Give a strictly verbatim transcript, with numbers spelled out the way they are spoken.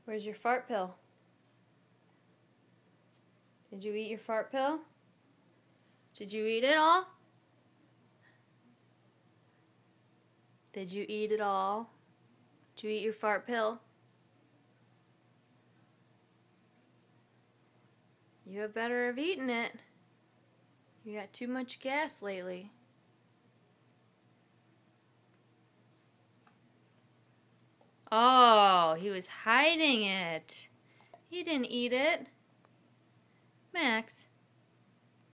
Where's your fart pill? Did you eat your fart pill? Did you eat it all? Did you eat it all? Did you eat your fart pill? You had better have eaten it. You got too much gas lately. Oh, he was hiding it. He didn't eat it. Max,